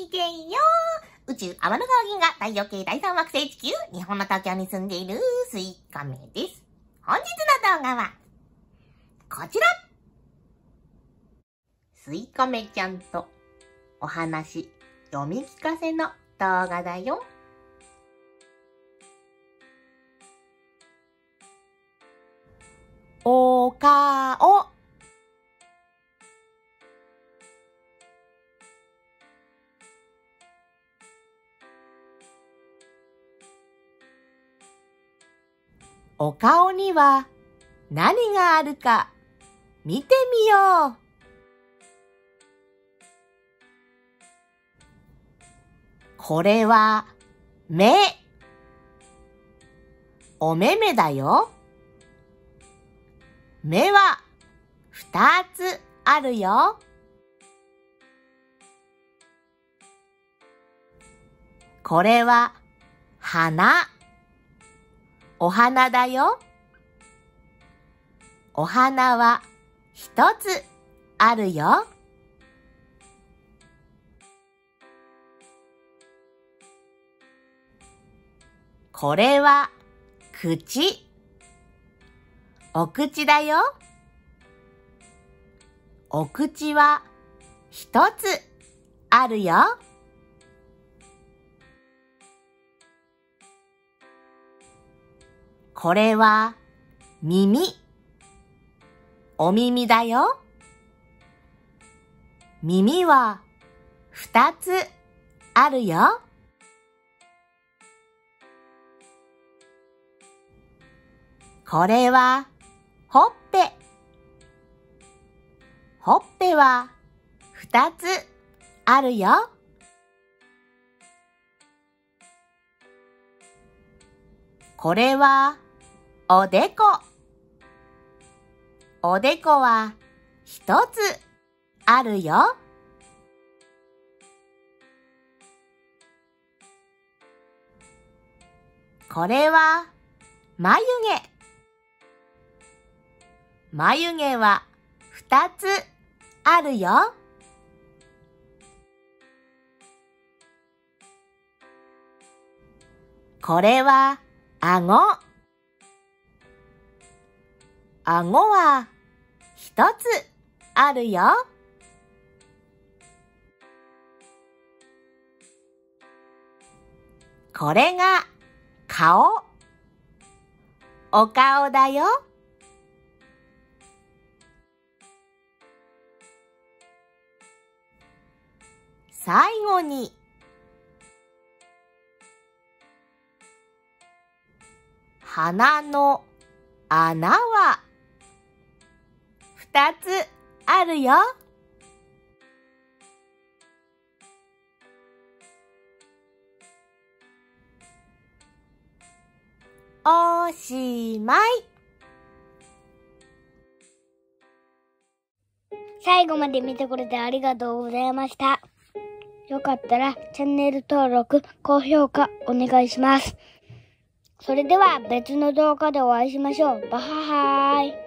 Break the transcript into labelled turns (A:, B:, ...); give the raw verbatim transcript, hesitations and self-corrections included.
A: きげんよう。宇宙天の川銀河太陽系第三惑星地球日本の東京に住んでいるスイカメです。本日の動画はこちら。スイカメちゃんとお話読み聞かせの動画だよ。おかお。お顔には何があるか見てみよう。これは目。お目目だよ。目は二つあるよ。これは鼻。お花だよ。お花は一つあるよ。これは口。お口だよ。お口は一つあるよ。これは耳。お耳だよ。耳は二つあるよ。これはほっぺ。ほっぺは二つあるよ。これはおでこ。おでこは一つあるよ。これは眉毛。眉毛は二つあるよ。これは顎。顎は一つあるよ。これが顔。お顔だよ。最後に鼻の穴は二つあるよ。おしまい。
B: 最後まで見てくれてありがとうございました。よかったらチャンネル登録、高評価お願いします。それでは別の動画でお会いしましょう。バハハーイ。